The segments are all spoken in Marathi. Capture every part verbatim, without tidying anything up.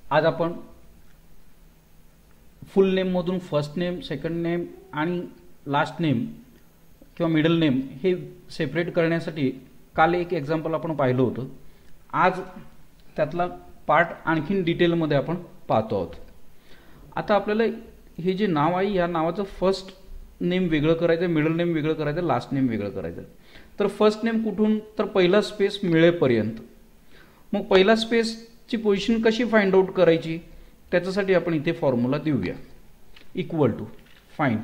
आज आपण फुल नेममधून फर्स्ट नेम, सेकंड नेम आणि लास्ट नेम किंवा मिडल नेम हे सेपरेट करण्यासाठी काल एक एक्झाम्पल आपण पाहिलं होतं. आज त्यातला पार्ट आणखीन डिटेलमध्ये आपण पाहतो आहोत. आता आपल्याला हे जे नाव आहे या नावाचं फर्स्ट नेम वेगळं करायचं आहे, मिडल नेम वेगळं करायचं आहे, लास्ट नेम वेगळं करायचं आहे. तर फर्स्ट नेम कुठून, तर पहिला स्पेस मिळेपर्यंत. मग पहिला स्पेसची पोझिशन कशी फाइंड आउट करायची त्याच्यासाठी आपण इथे फॉर्म्युला देऊया. इक्वल टू फाइंड,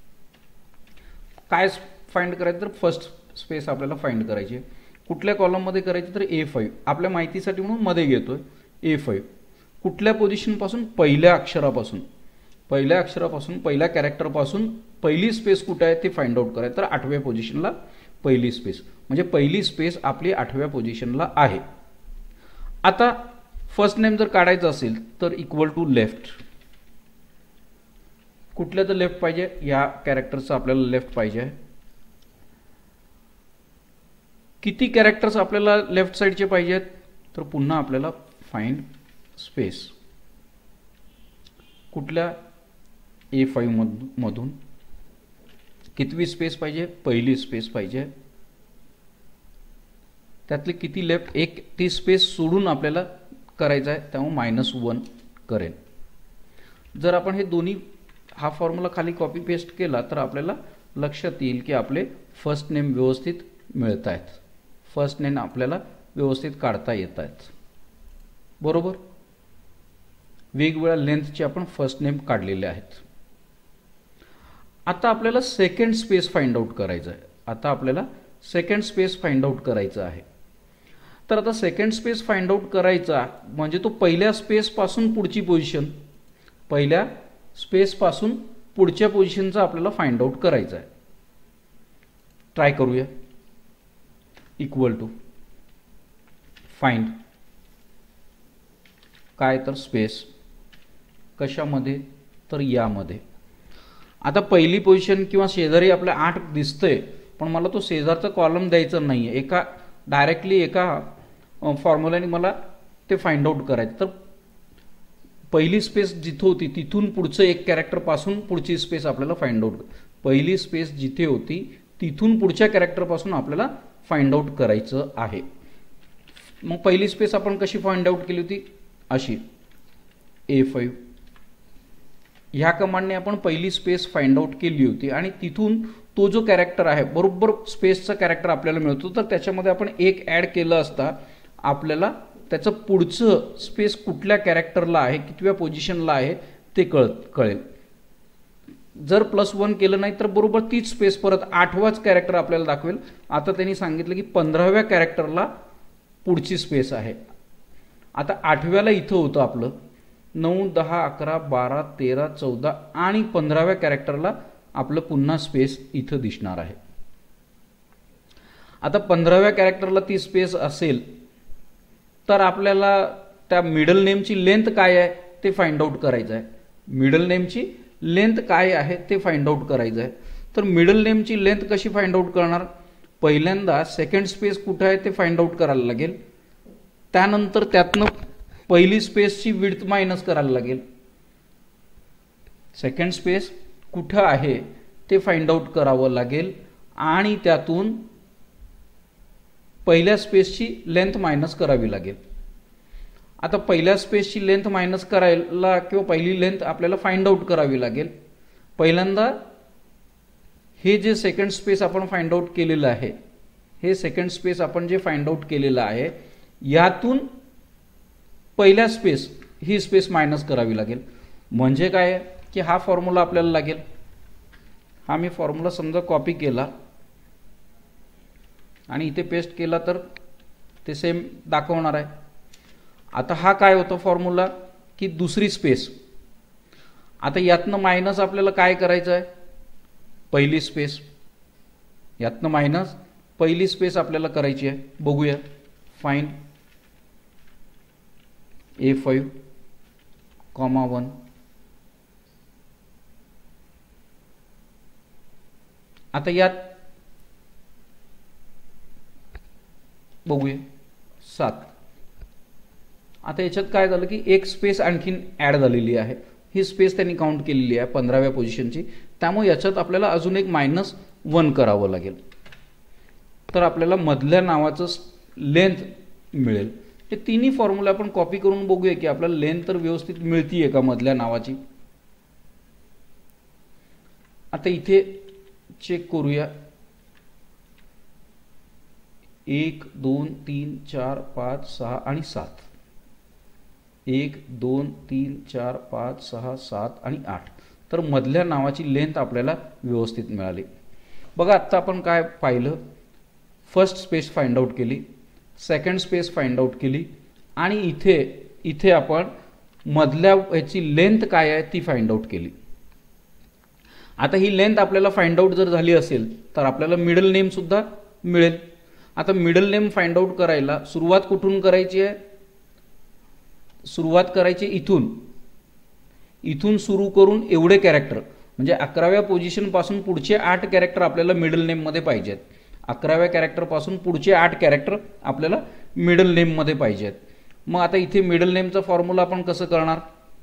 काय फाइंड करायचं तर फर्स्ट स्पेस आपल्याला फाइंड करायची. कुठल्या कॉलममध्ये करायची तर ए फाईव्ह, आपल्या माहितीसाठी म्हणून मध्ये घेतोय ए फाईव्ह. कुठल्या पोझिशनपासून, पहिल्या अक्षरापासून, पहिल्या अक्षरापासून पहिल्या कॅरेक्टरपासून पहिली स्पेस कुठे आहे ते फाइंड आउट करायचं. तर आठव्या पोझिशनला पहिली स्पेस, म्हणजे पहिली स्पेस आपली आठव्या पोझिशनला आहे. आता फर्स्ट नेम जर काढायचं असेल तर इक्वल टू लेफ्ट. कुठल्याचं लेफ्ट पाहिजे, या कॅरेक्टरचं आपल्याला लेफ्ट पाहिजे आहे. किती कॅरेक्टर्स आपल्याला लेफ्ट साईडचे पाहिजे आहेत तर पुन्हा आपल्याला फाइंड स्पेस. कुठल्या ए फाईव्ह मधून कितवी स्पेस पाहिजे, पहिली स्पेस पाहिजे. त्यातले किती लेफ्ट, एक ती स्पेस सोडून आपल्याला करायचं आहे, त्यामुळे मायनस वन करेल. जर आपण हे दोन्ही हा फॉर्म्युला खाली कॉपी पेस्ट केला तर आपल्याला लक्षात येईल की आपले फर्स्ट नेम व्यवस्थित मिळत आहेत, फर्स्ट नेम आपल्याला व्यवस्थित काढता येत आहेत. बरोबर, वेगवेगळ्या लेंथचे आपण फर्स्ट नेम काढलेले आहेत. आता आपल्याला सेकंड स्पेस फाइंड आउट करायचं आहे. आता आपल्याला सेकंड स्पेस फाइंड आउट करायचं आहे. तर आता सेकंड स्पेस फाइंड आउट करायचा म्हणजे तो पहिल्या स्पेस पासून पुढची पोझिशन, पहिल्या स्पेस पासून पुढच्या पोझिशनचा आपल्याला फाइंड आउट करायचा आहे. ट्राय करूया. इक्वल टू फाइंड, काय तर स्पेस कशामध्ये तर यामध्ये. आता पहिली पोझिशन किंवा शेजारी आपल्या आठ दिसतंय, पण मला तो शेजारचा कॉलम द्यायचा नाही आहे. एका डायरेक्टली एका फॉर्म्युल्याने मला ते फाइंड आउट करायचं. तर पहिली स्पेस जिथं होती तिथून पुढचं एक कॅरेक्टरपासून पुढची स्पेस आपल्याला फाइंड आउट, पहिली स्पेस जिथे होती तिथून पुढच्या कॅरेक्टरपासून आपल्याला फाइंड आउट करायचं आहे. मग पहिली स्पेस आपण कशी फाइंड आउट केली होती, अशी ए फाईव्ह. ह्या कमांडने आपण पहिली स्पेस फाइंड आउट केली होती आणि तिथून तो जो कॅरेक्टर आहे बरोबर स्पेसचा कॅरेक्टर आपल्याला मिळतो. तर त्याच्यामध्ये आपण एक ॲड केलं असता आपल्याला त्याचं पुढचं स्पेस कुठल्या कॅरेक्टरला आहे, कितव्या पोझिशनला आहे ते कळत कळेल. जर प्लस वन केलं नाही तर बरोबर तीच स्पेस परत आठवाच कॅरेक्टर आपल्याला दाखवेल. आता त्यांनी सांगितलं की पंधराव्या कॅरेक्टरला पुढची स्पेस आहे. आता आठव्याला इथं होतं आपलं, नऊ, दहा, अकरा, बारा, तेरा, चौदा आणि पंधराव्या कॅरेक्टरला आपलं पुन्हा स्पेस इथं दिसणार आहे. आता पंधराव्या कॅरेक्टरला ती स्पेस असेल तर आपल्याला त्या मिडल नेमची लेंथ काय आहे ते फाइंड आउट करायचं आहे. मिडल नेमची लेंथ काय आहे ते फाइंड आउट करायचं आहे. तर मिडल नेमची लेंथ कशी फाइंड आउट करणार, पहिल्यांदा सेकंड स्पेस कुठं आहे ते फाइंड आउट करायला लागेल. त्यानंतर त्यातनं पहिली स्पेसची विड्थ मायनस करायला लागेल. सेकंड स्पेस कुठं आहे ते फाइंड आउट करावं लागेल आणि त्यातून पहिल्या स्पेसची लेंथ मायनस करावी लागेल. आता पहिल्या स्पेसची लेंथ मायनस करायला किंवा पहिली लेंथ आपल्याला फाइंड आउट करावी लागेल. पहिल्यांदा हे जे सेकंड स्पेस आपण फाइंड आउट केलेलं आहे, हे सेकंड स्पेस आपण जे फाइंड आउट केलेलं आहे यातून पहिल्या स्पेस ही स्पेस मायनस करावी लागेल. म्हणजे काय की हा फॉर्म्युला आपल्याला लागेल. हा मी फॉर्म्युला समजा कॉपी केला आणि इथे पेस्ट केला तर ते सेम दाखवणार आहे. आता हा काय होतं फॉर्म्युला की दुसरी स्पेस. आता यातनं मायनस आपल्याला काय करायचं आहे, पहिली स्पेस. यातनं मायनस पहिली स्पेस आपल्याला करायची आहे. बघूया. Find A five comma one. आता यात बघूया सात. आता याच्यात काय झालं की एक स्पेस आणखीन ॲड झालेली आहे, ही स्पेस त्यांनी काउंट केलेली आहे पंधराव्या पोझिशनची, त्यामुळे याच्यात आपल्याला अजून एक मायनस वन करावं लागेल. तर आपल्याला मधल्या नावाचं लेंथ मिळेल. हे तिन्ही फॉर्म्युला आपण कॉपी करून बघूया की आपल्याला लेंथ तर व्यवस्थित मिळतीये का मधल्या नावाची. आता इथे चेक करूया. एक दोन तीन चार पाच सहा आणि सात. एक दोन तीन चार पाच सहा सात आणि आठ. तर मधल्या नावाची लेंथ आपल्याला व्यवस्थित मिळाली. बघा आत्ता आपण काय पाहिलं, फर्स्ट स्पेस फाइंड आउट केली, सेकंड स्पेस फाइंड आउट केली आणि इथे इथे आपण मधल्या याची लेंथ काय आहे ती फाइंड आउट केली. आता ही लेंथ आपल्याला फाइंड आउट जर झाली असेल तर आपल्याला मिडल नेम सुद्धा मिळेल. आता मिडल नेम फाइंड आउट करायला सुरुवात कुठून करायची आहे, सुरुवात करायची इथून. इथून सुरू करून एवढे कॅरेक्टर म्हणजे अकराव्या पोझिशन पासून पुढचे आठ कॅरेक्टर आपल्याला मिडल नेम मध्ये पाहिजेत. अकराव्या कॅरेक्टर पासून पुढचे आठ कॅरेक्टर आपल्याला मिडल नेम मध्ये पाहिजेत. मग आता इथे मिडल नेमचा फॉर्म्युला आपण कसं करणार,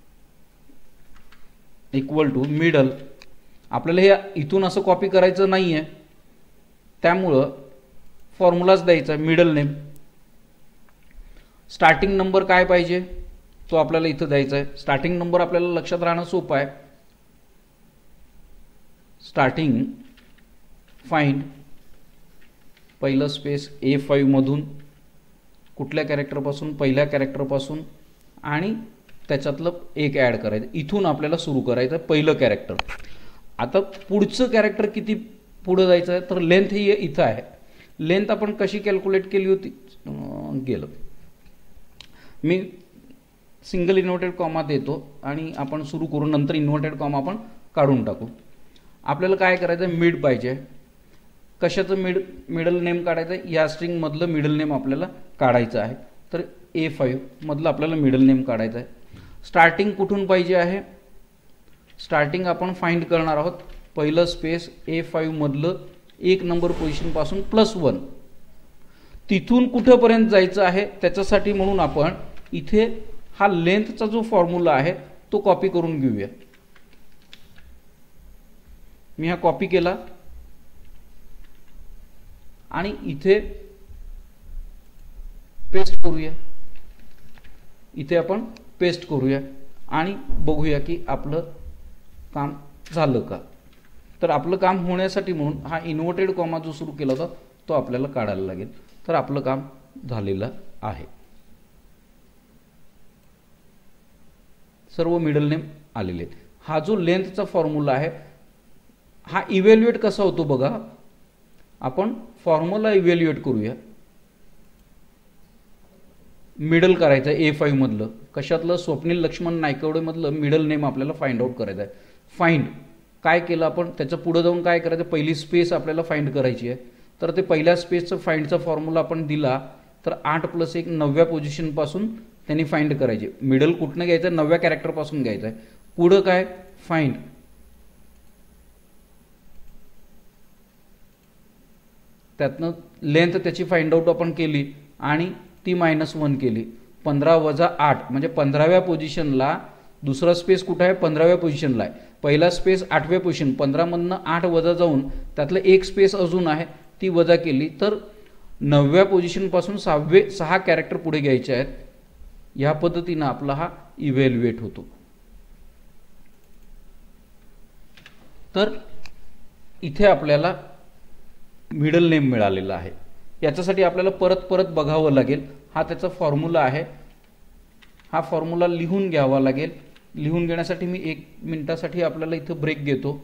इक्वल टू मिडल. आपल्याला हे इथून असं कॉपी करायचं नाहीये, त्यामुळं फॉर्म्युलाच द्यायचा मिडल नेम. स्टार्टिंग नंबर काय पाहिजे तो आपल्याला इथं द्यायचा आहे. स्टार्टिंग नंबर आपल्याला लक्षात राहणं सोपं आहे. स्टार्टिंग फाइंड पहिलं स्पेस ए फाईव्ह मधून कुठल्या कॅरेक्टरपासून, पहिल्या कॅरेक्टरपासून आणि त्याच्यातलं एक ॲड करायचं. इथून आपल्याला सुरू करायचं पहिलं कॅरेक्टर. आता पुढचं कॅरेक्टर किती पुढं जायचं आहे तर लेंथ ही इथं आहे. लेंथ आपण कशी कॅल्क्युलेट केली होती, गेलं मी सिंगल इन्व्हर्टेड कॉमा देतो आणि आपण सुरू करू, नंतर इन्व्हर्टेड कॉमा आपण काढून टाकू. आपल्याला काय करायचं, मिड पाहिजे. कशाचं मिड, मिडल नेम काढायचं, या स्ट्रिंग मधलं मिडल नेम आपल्याला काढायचं आहे. तर ए फाईव्ह मधलं आपल्याला मिडल नेम काढायचं आहे. स्टार्टिंग कुठून पाहिजे आहे, स्टार्टिंग आपण फाइंड करणार आहोत पहिलं स्पेस ए फाईव्ह मधलं एक नंबर पोझिशन पासून प्लस वन. तिथून कुठंपर्यंत जायचं आहे त्याच्यासाठी म्हणून आपण इथे हा लेंथचा जो फॉर्म्युला आहे तो कॉपी करून घेऊया. मी हा कॉपी केला आणि इथे पेस्ट करूया. इथे आपण पेस्ट करूया आणि बघूया की आपलं काम झालं का. तर आपलं काम होण्यासाठी म्हणून हा इन्व्हर्टेड कॉमा जो सुरू केला होता तो आपल्याला काढायला लागेल. तर आपलं काम झालेलं आहे. सर्व मिडल नेम आलेले आहेत. हा जो लेंथचा फॉर्म्युला आहे हा इव्हॅल्युएट कसा होतो बघा. आपण फॉर्म्युला इव्हॅल्युएट करूया. मिडल करायचं ए फाईव्ह मधलं, कशातलं, स्वप्नील लक्ष्मण नायकवडे मधलं मिडल नेम आपल्याला फाइंड आउट करायचं आहे. फाइंड काय केलं आपण, त्याच्या पुढे जाऊन काय करायचं, पहिली स्पेस आपल्याला फाइंड करायची आहे. तर ते पहिल्या स्पेसचं फाइंडचा फॉर्म्युला आपण दिला तर आठ प्लस एक नवव्या पोझिशन पासून त्यांनी फाइंड करायचे. मिडल कुठनं घ्यायचं, नवव्या कॅरेक्टर पासून घ्यायचं आहे. पुढं काय, फाइंड. त्यातनं लेंथ त्याची फाइंड आउट आपण केली आणि ती मायनस वन केली. पंधरा वजा आठ म्हणजे पंधराव्या पोझिशनला दुसरा स्पेस कुठं आहे, पंधराव्या पोझिशनला आहे. पहिला स्पेस आठव्या पोझिशन, पंधरा मधनं आठ वजा जाऊन त्यातलं एक स्पेस अजून आहे ती वजा केली. तर नवव्या पोझिशन पासून सहावे सहा कॅरेक्टर पुढे घ्यायचे आहेत. या पद्धतीनं आपला हा इव्हॅल्युएट होतो. तर इथे आपल्याला मिडल नेम मिळालेला आहे. याच्यासाठी आपल्याला परत परत बघावं लागेल. हा त्याचा फॉर्म्युला आहे. हा फॉर्म्युला लिहून घ्यावा लागेल. लिहून घेण्यासाठी मी एक मिनिटासाठी आपल्याला इथं ब्रेक घेतो.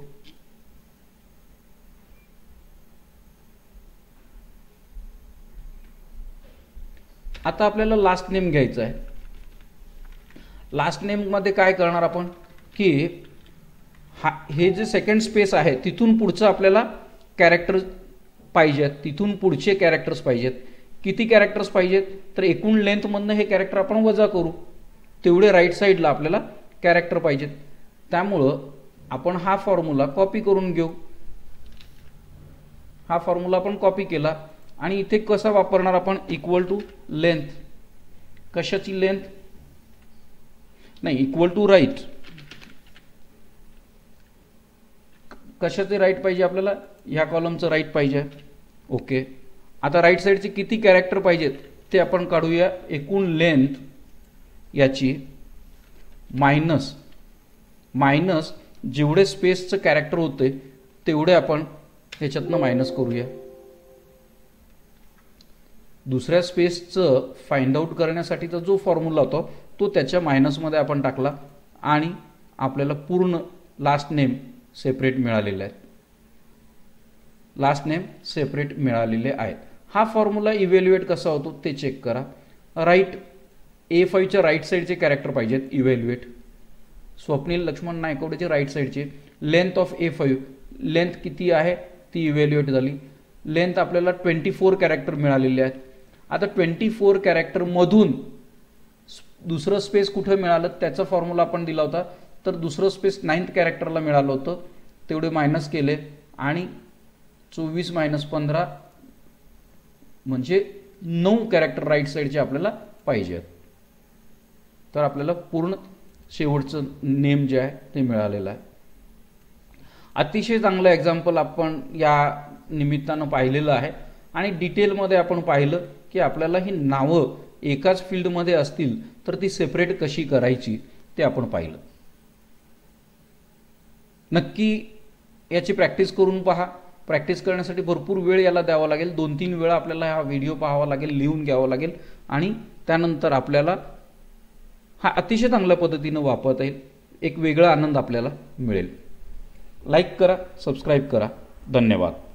आता आपल्याला लास्ट नेम घ्यायचा आहे. लास्ट नेम मध्ये काय करणार आपण की हा हे जे सेकंड स्पेस आहे तिथून पुढचं आपल्याला कॅरेक्टर पाहिजेत, तिथून पुढचे कॅरेक्टर्स पाहिजेत. किती कॅरेक्टर्स पाहिजेत तर एकूण लेंथ मधनं हे कॅरेक्टर आपण वजा करू, तेवढे राईट साईडला आपल्याला कॅरेक्टर पाहिजेत. त्यामुळं आपण हा फॉर्म्युला कॉपी करून घेऊ. हा फॉर्म्युला आपण कॉपी केला आणि इथे कसा वापरणार आपण, इक्वल टू लेंथ. कशाची लेंथ, नाही, इक्वल टू राईट. कशाचे राईट पाहिजे आपल्याला? ह्या कॉलमचं राईट पाहिजे. ओके, आता राईट साईडचे किती कॅरेक्टर पाहिजेत ते आपण काढूया. एकूण लेंथ याची मायनस मायनस जेवढे स्पेसचं कॅरेक्टर होते तेवढे आपण त्याच्यातनं मायनस करूया. दुसऱ्या स्पेसचं फाइंड आउट करण्यासाठीचा जो फॉर्म्युला होता तो त्याच्या मायनसमध्ये आपण टाकला आणि आपल्याला पूर्ण लास्ट नेम सेपरेट मिळालेले आहेत. लास्ट नेम सेपरेट मिळालेले आहेत. हा फॉर्म्युला इव्हॅल्युएट कसा होतो ते चेक करा. राईट ए फाईव्हच्या राईट साईडचे कॅरेक्टर पाहिजेत इव्हॅल्युएट. स्वप्नील लक्ष्मण नायकवडेचे राईट साईडचे. Length of A five, length किती आहे ती इव्हॅल्युएट झाली. लेंथ आपल्याला ट्वेंटी फोर कॅरेक्टर मिळालेले आहेत. आता ट्वेंटी फोर कॅरेक्टरमधून दुसरं स्पेस कुठं मिळालं त्याचा फॉर्म्युला आपण दिला होता. तर दुसरं स्पेस नाईन्थ कॅरेक्टरला मिळालं होतं, तेवढे मायनस केले आणि चोवीस मायनस पंधरा म्हणजे नऊ कॅरेक्टर राईट साईडचे आपल्याला पाहिजे. तर आपल्याला पूर्ण शेवटचं नेम जे आहे ते मिळालेलं आहे. अतिशय चांगलं एक्झाम्पल आपण या निमित्तानं पाहिलेलं आहे आणि डिटेलमध्ये आपण पाहिलं की आपल्याला ही नावं एकाच फील्डमध्ये असतील तर ती सेपरेट कशी करायची ते आपण पाहिलं. नक्की याची प्रॅक्टिस करून पहा. प्रॅक्टिस करण्यासाठी भरपूर वेळ याला द्यावा लागेल. दोन तीन वेळा आपल्याला हा व्हिडिओ पाहावा लागेल, लिहून घ्यावा लागेल आणि त्यानंतर आपल्याला हा अतिशय चांगल्या पद्धतीनं वापरता येईल. एक वेगळा आनंद आपल्याला मिळेल. लाईक करा, सबस्क्राईब करा. धन्यवाद.